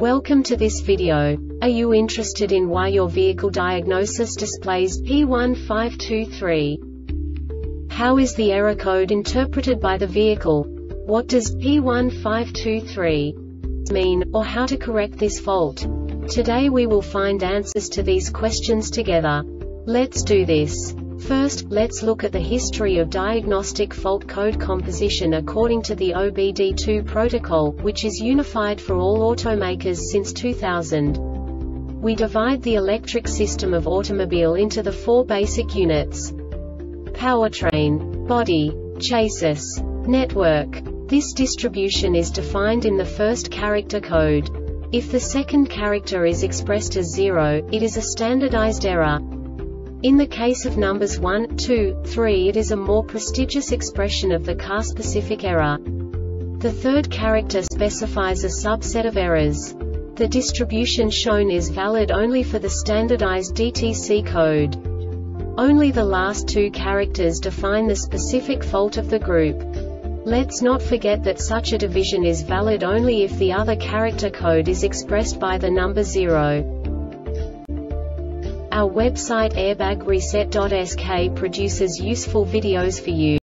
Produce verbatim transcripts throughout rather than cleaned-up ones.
Welcome to this video. Are you interested in why your vehicle diagnosis displays P one five two three? How is the error code interpreted by the vehicle? What does P one five two three mean, or how to correct this fault? Today we will find answers to these questions together. Let's do this. First, let's look at the history of diagnostic fault code composition according to the O B D two protocol, which is unified for all automakers since two thousand. We divide the electric system of automobile into the four basic units: powertrain, body, chassis, network. This distribution is defined in the first character code. If the second character is expressed as zero, it is a standardized error. In the case of numbers one, two, three, it is a more prestigious expression of the car-specific error. The third character specifies a subset of errors. The distribution shown is valid only for the standardized D T C code. Only the last two characters define the specific fault of the group. Let's not forget that such a division is valid only if the other character code is expressed by the number zero. Our website airbag reset dot S K produces useful videos for you.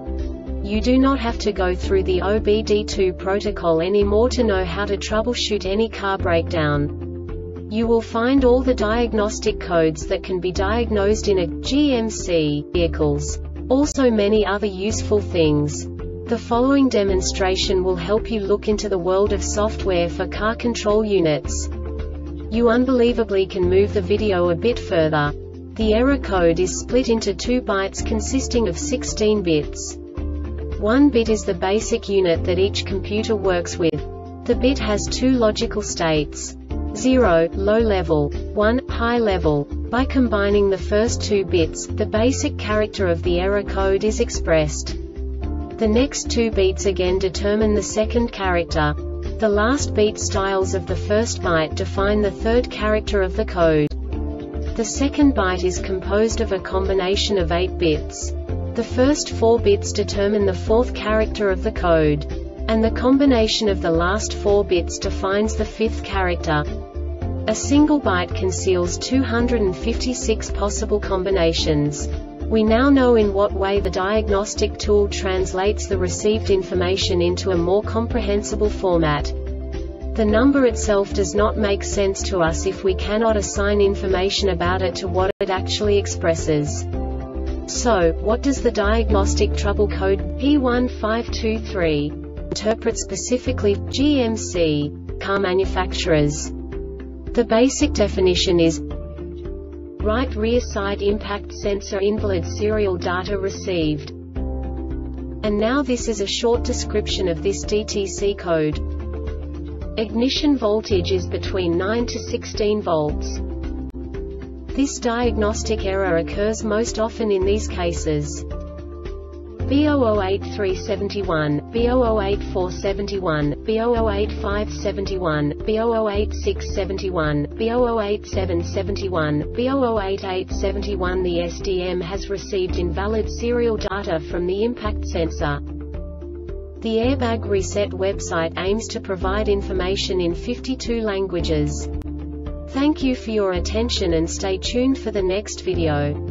You do not have to go through the O B D two protocol anymore to know how to troubleshoot any car breakdown. You will find all the diagnostic codes that can be diagnosed in a G M C vehicles. Also many other useful things. The following demonstration will help you look into the world of software for car control units. You unbelievably can move the video a bit further. The error code is split into two bytes consisting of sixteen bits. One bit is the basic unit that each computer works with. The bit has two logical states: zero, low level, one, high level. By combining the first two bits, the basic character of the error code is expressed. The next two beats again determine the second character. The last beat styles of the first byte define the third character of the code. The second byte is composed of a combination of eight bits. The first four bits determine the fourth character of the code. And the combination of the last four bits defines the fifth character. A single byte conceals two hundred fifty-six possible combinations. We now know in what way the diagnostic tool translates the received information into a more comprehensible format. The number itself does not make sense to us if we cannot assign information about it to what it actually expresses. So, what does the diagnostic trouble code P one five two three interpret specifically for G M C car manufacturers? The basic definition is: right rear side impact sensor invalid serial data received. And now this is a short description of this D T C code. Ignition voltage is between nine to sixteen volts. This diagnostic error occurs most often in these cases: B zero zero eight three seven one, B zero zero eight four seven one, B zero zero eight five seven one, B zero zero eight six seven one, B zero zero eight seven seven one, B zero zero eight eight seven one. The S D M has received invalid serial data from the impact sensor. The Airbag Reset website aims to provide information in fifty-two languages. Thank you for your attention and stay tuned for the next video.